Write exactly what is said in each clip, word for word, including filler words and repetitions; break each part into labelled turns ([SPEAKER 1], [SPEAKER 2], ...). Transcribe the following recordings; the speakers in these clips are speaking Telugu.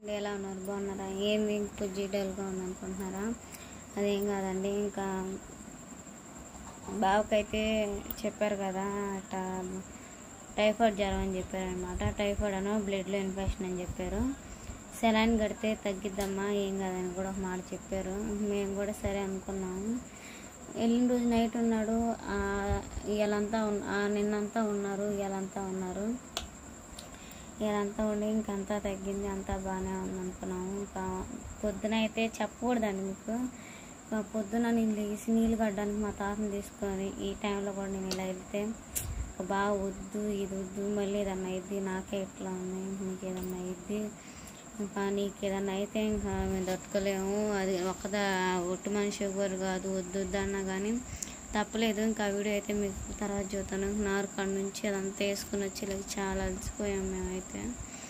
[SPEAKER 1] ఎలా ఉన్నారు? బాగున్నారా? ఏంది కొంచెం డల్గా ఉందనుకుంటున్నారా? అదేం కాదండి. ఇంకా బావకైతే చెప్పారు కదా అట్ట టైఫాయిడ్ జ్వరం అని చెప్పారనమాట. టైఫాయిడ్ అనో బ్లడ్లో ఇన్ఫెక్షన్ అని చెప్పారు. సెలైన్ కడితే తగ్గిద్దమ్మా, ఏం కాదని కూడా ఒక మాట చెప్పారు. మేము కూడా సరే అనుకున్నాము. వెళ్ళిన రోజు నైట్ ఉన్నాడు, ఇవాళంతా నిన్నంతా ఉన్నారు, ఇవాళంతా ఉన్నారు. ఇదంతా ఉండి ఇంకంతా తగ్గింది, అంతా బాగానే ఉంది అనుకున్నాము. ఇంకా పొద్దున అయితే చెప్పకూడదండి మీకు. పొద్దున నేను లేచి నీళ్ళు కట్టడానికి మా తాతని తీసుకొని ఈ టైంలో కూడా నేను ఇలా వెళ్తే బాగా వద్దు, ఇది వద్దు, మళ్ళీ ఏదన్నా అయ్యిద్ది, నాకే ఇట్లా ఉంది, నీకు ఏదన్నా అయ్యిద్ది, ఇంకా నీకు ఏదన్నా అయితే ఇంకా మేము తట్టుకోలేము, అది ఒక్కదా ఒట్టి మనిషి ఎవరు కాదు, వద్దు వద్దు అన్నా కానీ తప్పలేదు. ఇంకా వీడియో అయితే మీకు తర్వాత చూస్తాను. నారు కాడ నుంచి అదంతా వేసుకుని వచ్చి ఇలా చాలా అలసిపోయాం మేమైతే.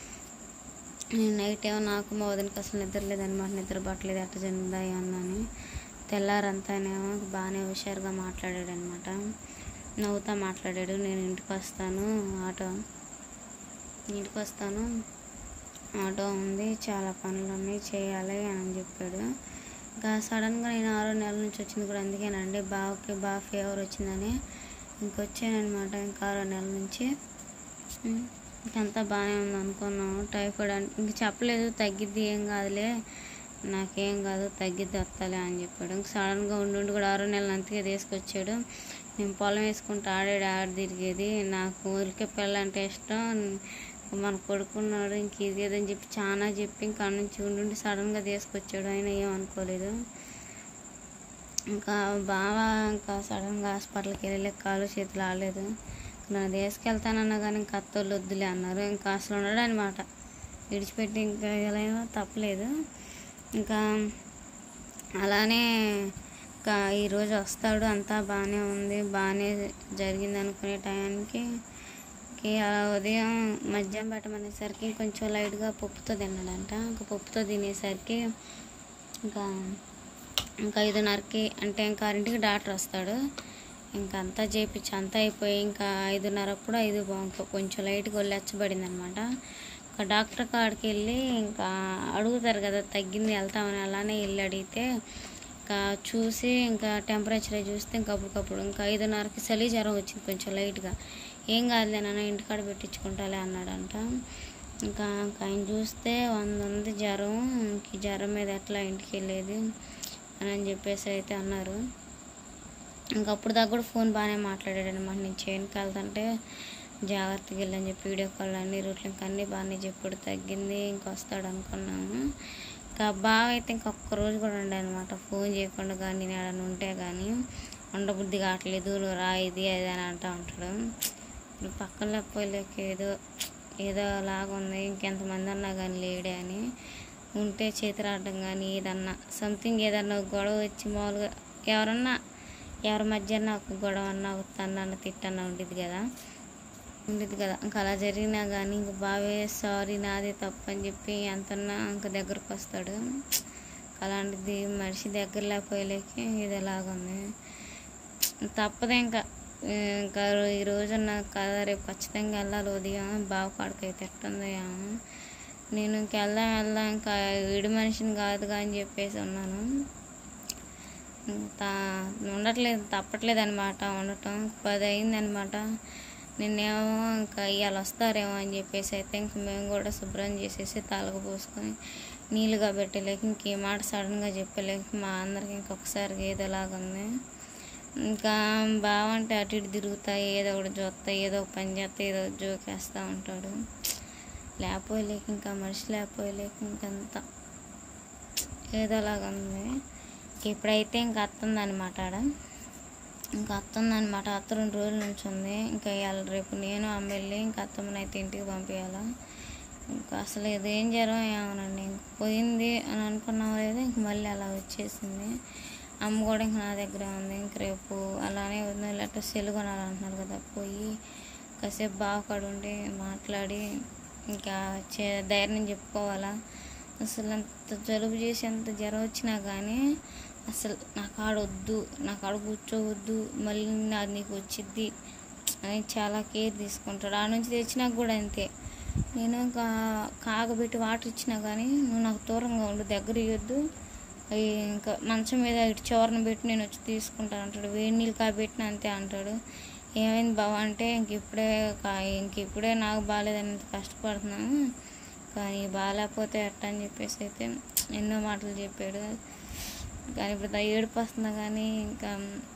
[SPEAKER 1] నైట్ ఏమో నాకు మా వదినకి అసలు నిద్ర లేదనమాట, నిద్ర పట్టలేదు, ఎట్ట జరిగిందా అన్నని. తెల్లారంతానేమో బాగానే హుషారుగా మాట్లాడాడు అనమాట, నవ్వుతా మాట్లాడాడు. నేను ఇంటికి వస్తాను, ఆటో ఇంటికి వస్తాను ఆటో ఉంది, చాలా పనులు ఉన్నాయి, చేయాలి అని చెప్పాడు. ఇంకా సడన్గా నేను ఆరో నెలల నుంచి వచ్చింది కూడా అందుకేనండి, బావకి బాగా ఫీవర్ వచ్చిందని ఇంకొచ్చానమాట. ఇంకా ఆరో నెలల నుంచి ఇంకంతా బాగానే ఉంది అనుకున్నాము. టైఫాయిడ్ అంటే ఇంక చెప్పలేదు, తగ్గిద్ది, ఏం కాదులే, నాకేం కాదు, తగ్గిద్ది, వస్తాలే అని చెప్పాడు. ఇంక సడన్గా ఉండి కూడా ఆరో నెలలు అంతకే తీసుకొచ్చాడు. నేను పొలం వేసుకుంటూ ఆడాడు, ఆడి తిరిగేది. నాకు ఊరికే పిల్లంటే ఇష్టం, మన కొడుకున్నాడు, ఇంక ఇది ఏదని చెప్పి చాలా చెప్పి ఇంకా నుంచి ఉండి సడన్గా తీసుకొచ్చాడు. అయినా ఏమనుకోలేదు. ఇంకా బాగా ఇంకా సడన్గా హాస్పిటల్కి వెళ్ళి కాలు చేతులు ఆడలేదు. నన్ను తీసుకెళ్తానన్నా కానీ ఇంకా అత్తోళ్ళు వద్దులే అన్నారు. ఇంకా అసలు ఉన్నాడు అనమాట, విడిచిపెట్టి ఇంకా ఎలా తప్పలేదు. ఇంకా అలానే ఇంకా ఈరోజు వస్తాడు, అంతా బాగానే ఉంది, బాగానే జరిగింది అనుకునే టైంకి ఉదయం మధ్యాహ్నం పెట్టమనేసరికి కొంచెం లైట్గా పప్పుతో తిన్నాడంట. ఇంకా పప్పుతో తినేసరికి ఇంకా ఇంకా ఐదున్నరకి అంటే ఇంకా ఆరింటికి డాక్టర్ వస్తాడు. ఇంకా అంతా చేయించి అంతా అయిపోయి ఇంకా ఐదున్నర అప్పుడు ఐదు ఇంకా కొంచెం లైట్గా ఒళ్ళెచ్చబడింది అనమాట. ఇంకా డాక్టర్ కాడికి వెళ్ళి ఇంకా అడుగుతారు కదా తగ్గింది వెళ్తామని, అలానే వెళ్ళి అడిగితే ఇంకా చూసి ఇంకా టెంపరేచర్ చూస్తే ఇంకా అప్పటికప్పుడు ఇంకా ఐదున్నరకి చలి జ్వరం వచ్చింది కొంచెం లైట్గా. ఏం కాదులే నాన్న, ఇంటికాడ పెట్టించుకుంటాలే అన్నాడంట. ఇంకా ఆయన చూస్తే వంద ఉంది జ్వరం, ఇంక జ్వరం మీద ఎట్లా ఇంటికి వెళ్ళేది అని అని చెప్పేసి అయితే అన్నారు. ఇంకప్పుడు దాకా కూడా ఫోన్ బాగానే మాట్లాడాడు అనమాట. నేను చేయనికి వెళ్తుంటే జాగ్రత్తగా వెళ్ళని చెప్పి వీడియో కాల్ అన్ని రూట్లు ఇంకా అన్నీ బాగానే చెప్పాడు, తగ్గింది, ఇంక వస్తాడు అనుకున్నాము. ఇంకా బావ అయితే ఇంకొక రోజు కూడా ఉండే అనమాట, ఫోన్ చేయకుండా కానీ నేను ఏడన్నా ఉంటే కానీ ఉండబుద్ధి కావట్లేదు, నువ్వు రా ఇది అది అని అంటూ ఉంటాడు. ఇప్పుడు పక్కన లేకపోలేక ఏదో ఏదో లాగా ఉంది, ఇంకెంతమంది అన్నా కానీ లేడే అని ఉంటే చేతిరాడడం కానీ ఏదన్నా సంథింగ్ ఏదన్నా గొడవ వచ్చి మామూలుగా ఎవరన్నా ఎవరి మధ్య ఒక గొడవ అన్నా తన్న తిట్టన్నా ఉండేది కదా ఉండేది కదా ఇంకా అలా జరిగినా కానీ ఇంక బావే సారీ నాదే తప్పు అని చెప్పి ఎంతన్నా ఇంకా దగ్గరకు వస్తాడు. అలాంటిది మనిషి దగ్గర లేకపోలేక ఇది ఎలాగుంది, తప్పదే ఇంకా ఇంకా ఈ రోజున్న కదా, రేపు ఖచ్చితంగా వెళ్ళాలి ఉదయం బావ కాడికి అయితే ఎట్టుందో. నేను ఇంక వెళ్దాం వెళ్దాం ఇంకా విడి మనిషిని కాదుగా అని చెప్పేసి ఉన్నాను. తా ఉండట్లేదు, తప్పట్లేదు అనమాట ఉండటం. పది అయిందనమాట. నిన్నేమో ఇంకా ఇవాళ వస్తారేమో అని చెప్పేసి అయితే ఇంక మేము కూడా శుభ్రం చేసేసి తలకు పోసుకొని నీళ్ళుగా పెట్టలేక ఇంకే మాట సడన్గా చెప్పలేక మా అందరికి ఇంకొకసారి ఏదోలాగుంది. ఇంకా బావంటే అటు ఇటు తిరుగుతాయి, ఏదో ఒకటి చూస్తాయి, ఏదో ఒక పని చేస్తా, ఏదో జోకేస్తూ ఉంటాడు. లేకపోలేక ఇంకా మనిషి లేకపోలేక ఇంకంతా ఏదోలాగా ఉంది. ఇప్పుడైతే ఇంకా అత్తుందనమాట ఆడ, ఇంకా అత్తుందనమాట. అత్త రెండు రోజుల నుంచి ఉంది. ఇంకా ఇవాళ రేపు నేను అమ్మ వెళ్ళి ఇంకా అత్తమ్మని అయితే ఇంటికి పంపించాలా. ఇంకా అసలు ఇదేం జ్వరం ఏమోనండి, ఇంక పోయింది అని అనుకున్నాం లేదు, ఇంక మళ్ళీ అలా వచ్చేసింది. అమ్మ కూడా ఇంక నా దగ్గర ఉంది. ఇంక రేపు అలానే లేకపోతే సెల్ కొనాలంటున్నారు కదా, పోయి కాసేపు బాగా కాడ ఉండి మాట్లాడి ఇంకా చే ధైర్యం చెప్పుకోవాలా. అసలు అంత జలుబు చేసి అంత జ్వరం వచ్చినా కానీ అసలు నా కాడ వద్దు, నా కాడ కూర్చోవద్దు, మళ్ళీ అది నీకు వచ్చిద్ది అని చాలా కేర్ తీసుకుంటాడు. ఆ నుంచి తెచ్చినాక కూడా అంతే, నేను ఇంకా కాగబెట్టి వాటర్ ఇచ్చినా కానీ నువ్వు నాకు దూరంగా ఉండు, దగ్గర ఇవ్వద్దు, అవి ఇంకా మంచం మీద ఇటు చివరన పెట్టి నేను వచ్చి తీసుకుంటాను అంటాడు. వేడి నీళ్ళు కాబెట్టిన అంతే అంటాడు. ఏమైంది బావ అంటే ఇంక ఇప్పుడే ఇంక ఇప్పుడే నాకు బాగాలేదని కష్టపడుతున్నాను, కానీ బాగాలేకపోతే ఎట్ట అని చెప్పేసి అయితే ఎన్నో మాటలు చెప్పాడు. కానీ ఇప్పుడు ఏడుపు వస్తుంది, కానీ ఇంకా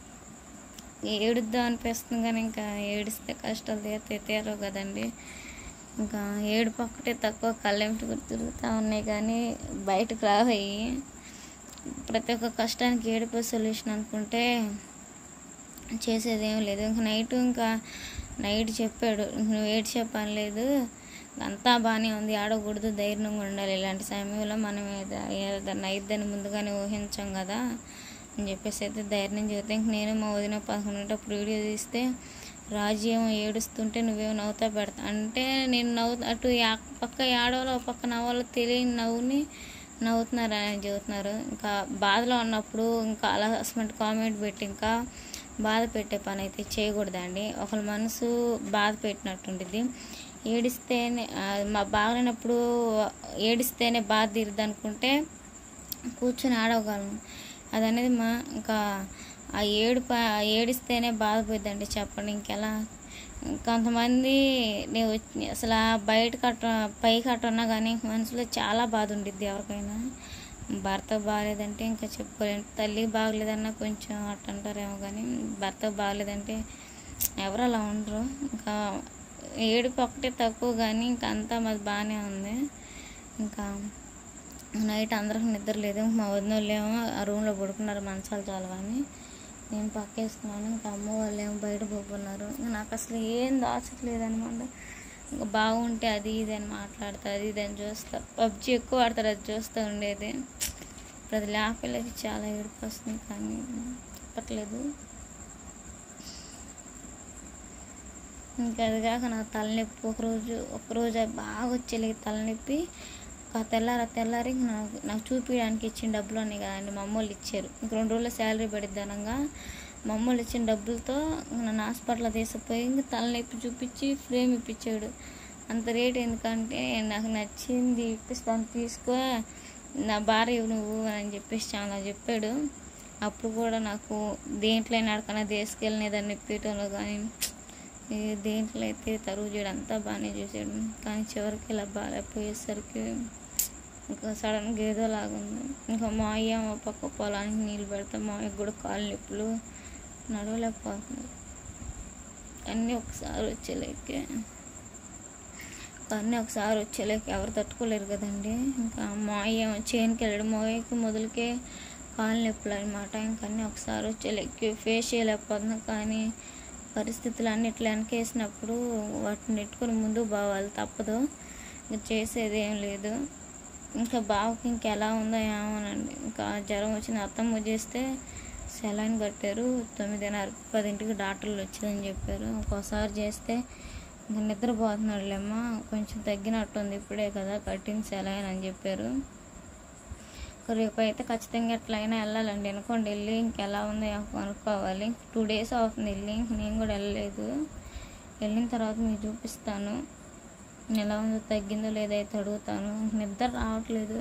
[SPEAKER 1] ఏడుద్దాం అనిపిస్తుంది, కానీ ఇంకా ఏడిస్తే కష్టాలు తీరితే తీరవు కదండి. ఇంకా ఏడుపు ఒక్కటే తక్కువ, కళ్ళెంటి తిరుగుతూ ఉన్నాయి కానీ బయటకు రావయ్యి. ప్రతి ఒక్క కష్టానికి ఏడుపు సొల్యూషన్ అనుకుంటే చేసేది ఏం లేదు. ఇంకా నైట్ ఇంకా నైట్ చెప్పాడు, నువ్వు ఏడు చెప్పని లేదు, అంతా బాగానే ఉంది, ఆడకూడదు, ధైర్యంగా ఉండాలి, ఇలాంటి సమయంలో మనం ఏదైనా అయిద్దని ముందుగానే ఊహించాం కదా అని చెప్పేసి అయితే ధైర్యం చెబితే ఇంక నేను మా వదిన పదకొండుంటప్పుడు వీడియో తీస్తే రాజు ఏమో ఏడుస్తుంటే నువ్వేమో నవ్వుతా పెడతా అంటే నేను నవ్వు అటు పక్క ఏడవలో పక్క నవ్వాలో తెలియని నవ్వుని నవ్వుతున్నారు అని చెబుతున్నారు. ఇంకా బాధలో ఉన్నప్పుడు ఇంకా అలా అసలు కామెంట్ పెట్టి ఇంకా బాధ పెట్టే పని అయితే చేయకూడదండి. ఒకళ్ళ మనసు బాధ పెట్టినట్టుంటుంది. ఏడిస్తేనే మా బాగలేనప్పుడు ఏడిస్తేనే బాధ తీరుద్ది అనుకుంటే కూర్చొని ఆడవగలను. అది అనేది మా ఇంకా ఆ ఏడు ఏడిస్తేనే బాధపోద్దండి చెప్పండి ఇంకెలా. కొంతమంది నేను అసలు బయట కట్ట పై కట్ట ఉన్నా కానీ మనసులో చాలా బాధ ఉండిద్ది ఎవరికైనా. భర్త బాగాలేదంటే ఇంకా చెప్పుకోలేండి, తల్లి బాగలేదన్నా కొంచెం అట్ట అంటారేమో, కానీ భర్త బాగలేదంటే ఎవరు అలా ఉండరు. ఇంకా ఏడుపు ఒకటే తక్కువ, కానీ ఇంకా అంతా మాది బాగానే ఉంది. ఇంకా నైట్ అందరికి నిద్ర లేదు. మా వదిన వాళ్ళు ఏమో ఆ రూమ్లో పడుకున్నారు మంచాలు చాలు కానీ, నేను పక్క వేసుకున్నాను. ఇంకా అమ్మ వాళ్ళు ఏమో బయట పోకున్నారు. నాకు అసలు ఏం దాచట్లేదు అనమాట. ఇంకా బాగుంటే అది ఇది అని మాట్లాడతా, అది ఇది అని చూస్తా, పబ్జి ఎక్కువ ఆడతారు, అది చూస్తూ ఉండేది. ఇప్పుడు అది లేపలకి చాలా ఏడుపు వస్తుంది, కానీ తప్పట్లేదు. ఇంకా అది కాక నాకు తలనొప్పి ఒకరోజు ఒకరోజు బాగా వచ్చేది తలనొప్పి. తెల్లార తెల్లారి నాకు నాకు చూపించడానికి ఇచ్చిన డబ్బులు ఉన్నాయి కదండి, మా అమ్మోళ్ళు ఇచ్చారు. ఇంక రెండు రోజుల శాలరీ పడిద్దనగా మా అమ్మోళ్ళు ఇచ్చిన డబ్బులతో నన్ను హాస్పిటల్లో తీసుకుపోయి ఇంక తలనొప్పి చూపించి ఫ్రేమ్ ఇప్పించాడు. అంత రేట్ ఎందుకంటే నాకు నచ్చింది ఇప్పిస్తాను తీసుకో, నా భార్య నువ్వు అని చెప్పేసి చాలా చెప్పాడు. అప్పుడు కూడా నాకు దేంట్లో నడకన్నా తీసుకెళ్ళినదాన్ని ఇప్పేయటంలో కానీ దేంట్లో అయితే తరువు చేయడం అంతా బాగానే చేసాడు. కానీ చివరికి ఇలా బాగాలేకపోయేసరికి ఇంకా సడన్గా ఏదో లాగుంది. ఇంకా మా అయ్య మా పక్క పొలానికి నీళ్ళు పెడతా, మా అయ్యకు కూడా కాళ్ళు నొప్పులు, నడవలేకపోతున్నారు. అన్నీ ఒకసారి వచ్చేలేకే అన్నీ ఒకసారి వచ్చేలేక ఎవరు తట్టుకోలేరు కదండి. ఇంకా మా అయ్య చేనుకి వెళ్ళడం, మా అయ్యకి మొదలుకే కాళ్ళు నొప్పులు అనమాట. ఇంకా అన్నీ ఒకసారి వచ్చేలేక ఫేస్ చేయలేకపోతున్నాం. కానీ పరిస్థితులు అన్నీ ఇట్లా వెనకేసినప్పుడు వాటిని నెట్టుకొని ముందుకు పోవాలి, తప్పదు. ఇంకా చేసేది ఏం లేదు. ఇంకా బావకి ఇంకెలా ఉందో ఏమోనండి. ఇంకా జ్వరం వచ్చింది, అత్తమ్మ చేస్తే సెలైన్ కట్టారు. తొమ్మిదిన్నర పదింటికి డాక్టర్లు వచ్చిందని చెప్పారు. ఒక్కోసారి చేస్తే ఇంకా నిద్రపోతున్నాడులేమ్మా, కొంచెం తగ్గినట్టుంది, ఇప్పుడే కదా కట్టింది సెలైన్ అని చెప్పారు. రేపు అయితే ఖచ్చితంగా ఎట్లయినా వెళ్ళాలండి. అనుకోండి వెళ్ళి ఇంకెలా ఉందో కనుక్కోవాలి. టూ డేస్ అవుతుంది వెళ్ళి, నేను కూడా వెళ్ళలేదు. వెళ్ళిన తర్వాత మీకు చూపిస్తాను ఎలా ఉందో, తగ్గిందో లేదైతే అడుగుతాను. నిద్ర రావట్లేదు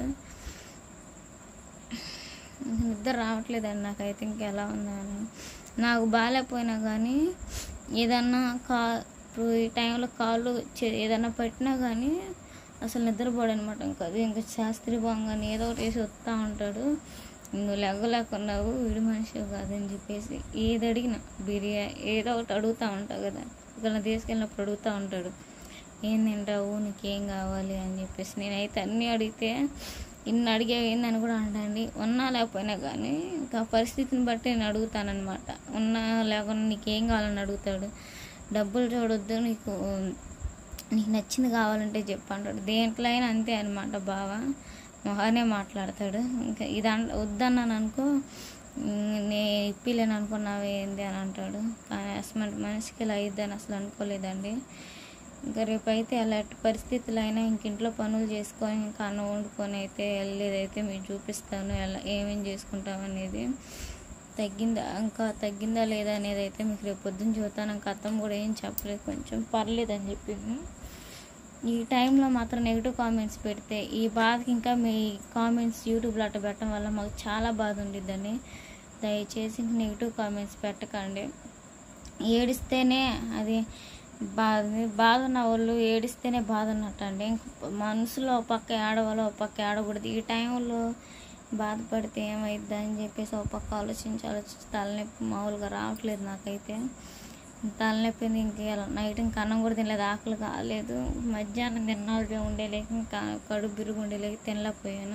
[SPEAKER 1] నిద్ర రావట్లేదండి నాకైతే ఇంకెలా ఉందో అని. నాకు బాగాలేకపోయినా కానీ ఏదన్నా కా ఇప్పుడు ఈ టైంలో కాళ్ళు ఏదన్నా పెట్టినా కానీ అసలు నిద్రపోడు అనమాట. ఇంకా అది ఇంకా శాస్త్రి బాగానే ఏదో ఒకటి వేసి వస్తూ ఉంటాడు. నువ్వు లెగ్గలేకున్నావు, వీడి మనిషి కాదని చెప్పేసి ఏది అడిగినా బిర్యానీ ఏదో ఒకటి అడుగుతూ ఉంటావు కదా, ఇక్కడ తీసుకెళ్ళినప్పుడు అడుగుతూ ఉంటాడు, ఏం తింటావు, నీకేం కావాలి అని చెప్పేసి. నేనైతే అన్నీ అడిగితే ఇన్ని అడిగేవి ఏందని కూడా అంటండి. ఉన్నా లేకపోయినా కానీ ఇంకా పరిస్థితిని బట్టి నేను అడుగుతానమాట. ఉన్నా లేకుండా నీకేం కావాలని అడుగుతాడు. డబ్బులు చూడొద్దు, నీకు నీకు నచ్చింది కావాలంటే చెప్పు అంటాడు. దేంట్లో అయినా అంతే అనమాట. బావ మొహానే మాట్లాడతాడు. ఇంకా ఇది అన్ వద్దన్నాను అనుకో, నేను ఇప్పిలేను అనుకున్నావు ఏంది అని అంటాడు. కానీ అసలు మనిషికి ఇలా అయిద్దని అసలు అనుకోలేదండి. ఇంకా రేపైతే అలాంటి పరిస్థితులు అయినా ఇంక ఇంట్లో పనులు చేసుకొని ఇంకా అన్నం వండుకొని అయితే వెళ్ళేదైతే మీకు చూపిస్తాను, ఎలా ఏమేమి చేసుకుంటాం అనేది. తగ్గిందా ఇంకా తగ్గిందా లేదా అనేది అయితే మీకు రేపు పొద్దున్న చూస్తాను. ఇంకా అత్తమ్మ కూడా ఏం చెప్పలేదు, కొంచెం పర్లేదని చెప్పింది. ఈ టైంలో మాత్రం నెగిటివ్ కామెంట్స్ పెడితే ఈ బాధకి ఇంకా మీ కామెంట్స్ యూట్యూబ్లో అట్ట పెట్టడం వల్ల మాకు చాలా బాధ ఉండిద్దండి. దయచేసి నెగిటివ్ కామెంట్స్ పెట్టకండి. ఏడిస్తేనే అది బాధ బాధ ఉన్న వాళ్ళు ఏడిస్తేనే బాధ ఉన్నట్టు అండి. మనసులో ఒక పక్క ఏడవాలో ఒక పక్క ఏడకూడదు. ఈ టైంలో బాధపడితే ఏమైద్దా అని చెప్పేసి ఒక పక్క ఆలోచించి ఆలోచించి తలనొప్పి మామూలుగా రావట్లేదు నాకైతే. తలనొప్పి ఇంక నైట్ ఇంకా అన్నం కూడా తినలేదు, ఆకలి కాలేదు. మధ్యాహ్నం తిన్నాళ్ళే ఉండేలేక ఇంకా కడుపు బిరుగు ఉండేలేక తినలేకపోయాను.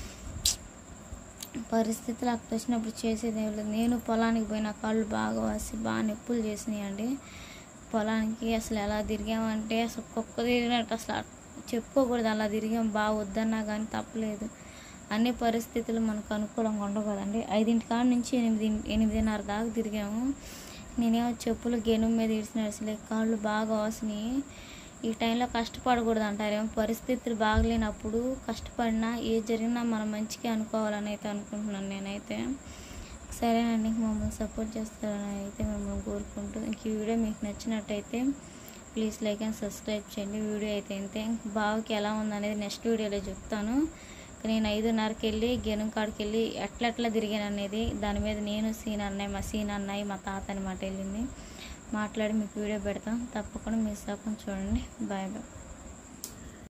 [SPEAKER 1] పరిస్థితులు అక్కడ వచ్చినప్పుడు చేసేది ఏం లేదు. నేను పొలానికి పోయిన కాళ్ళు బాగా వాసి బాగా నొప్పులు చేసినాయండి. పొలానికి అసలు ఎలా తిరిగామంటే అసలు కుక్క తిరిగినట్టు అసలు చెప్పుకోకూడదు, అలా తిరిగాం. బాగా వద్దన్నా కానీ తప్పలేదు. అన్ని పరిస్థితులు మనకు అనుకూలంగా ఉండవు కదండి. ఐదింటి కాడ నుంచి ఎనిమిది ఎనిమిదిన్నర దాకా తిరిగాము. నేనేమో చెప్పులు గెనుము మీద ఇడిచిన అసలు కాళ్ళు బాగా వాసినాయి. ఈ టైంలో కష్టపడకూడదు అంటారేమో. పరిస్థితులు బాగలేనప్పుడు కష్టపడినా ఏ జరిగినా మనం మంచిగా అనుకోవాలని అయితే అనుకుంటున్నాను నేనైతే. సరేనండి, మమ్మల్ని సపోర్ట్ చేస్తారని అయితే మిమ్మల్ని కోరుకుంటూ ఇంక ఈ వీడియో మీకు నచ్చినట్టయితే ప్లీజ్ లైక్ అండ్ సబ్స్క్రైబ్ చేయండి. వీడియో అయితే అంతే. బావకి ఎలా ఉందనేది నెక్స్ట్ వీడియోలో చెప్తాను. నేను ఐదున్నరకి వెళ్ళి గెనుం కాడికి వెళ్ళి ఎట్లెట్లా తిరిగాను అనేది దాని మీద నేను సీన్ అన్నయ్య మా సీన్ అన్నయ్య మా తాత అనమాట వెళ్ళింది మాట్లాడి మీకు వీడియో పెడతాం. తప్పకుండా మిస్ అవ్వకుండా చూడండి. Bye bye.